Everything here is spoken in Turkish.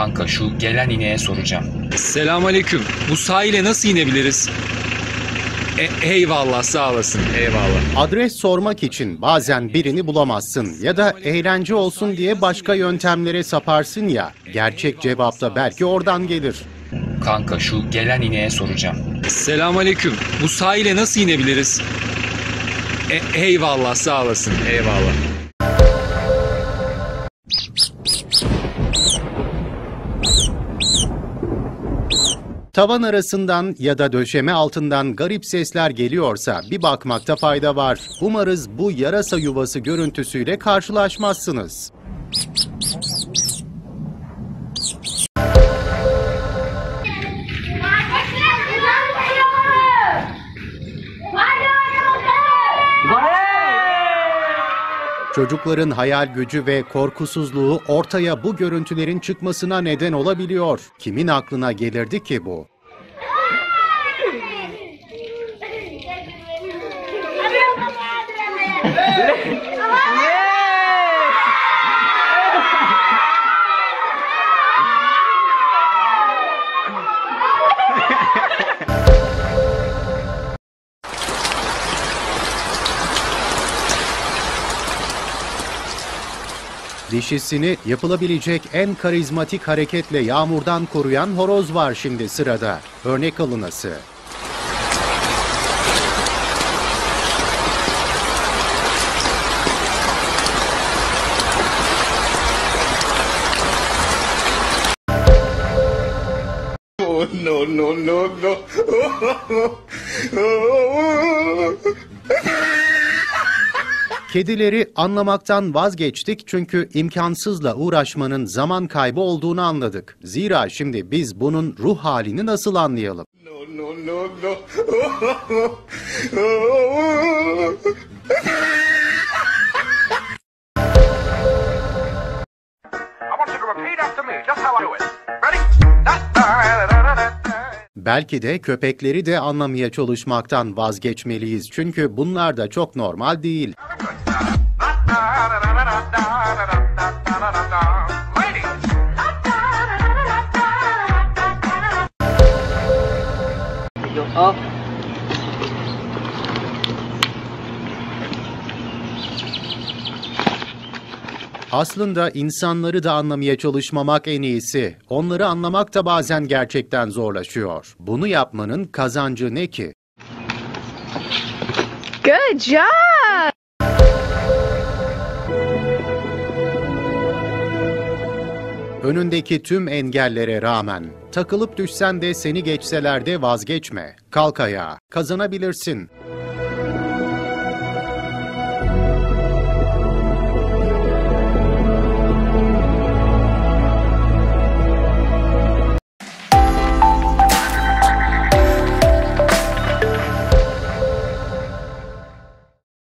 Kanka şu gelen ineğe soracağım. Selamünaleyküm. Bu sahile nasıl inebiliriz? Eyvallah, sağ olasın. Eyvallah. Adres sormak için bazen birini bulamazsın ya da eğlence olsun diye başka yöntemlere saparsın ya. Gerçek cevap da belki oradan gelir. Kanka şu gelen ineğe soracağım. Selamünaleyküm. Bu sahile nasıl inebiliriz? Eyvallah, sağ olasın. Eyvallah. Tavan arasından ya da döşeme altından garip sesler geliyorsa bir bakmakta fayda var. Umarız bu yarasa yuvası görüntüsüyle karşılaşmazsınız. Çocukların hayal gücü ve korkusuzluğu ortaya bu görüntülerin çıkmasına neden olabiliyor. Kimin aklına gelirdi ki bu? Dişisini yapılabilecek en karizmatik hareketle yağmurdan koruyan horoz var şimdi sırada. Örnek alınası. Oh, no, no, no, no. Kedileri anlamaktan vazgeçtik çünkü imkansızla uğraşmanın zaman kaybı olduğunu anladık. Zira şimdi biz bunun ruh halini nasıl anlayalım? No, no, no, no. Belki de köpekleri de anlamaya çalışmaktan vazgeçmeliyiz. Çünkü bunlar da çok normal değil. Aslında insanları da anlamaya çalışmamak en iyisi. Onları anlamak da bazen gerçekten zorlaşıyor. Bunu yapmanın kazancı ne ki? Good job! Önündeki tüm engellere rağmen takılıp düşsen de seni geçseler de vazgeçme. Kalk ayağa, kazanabilirsin.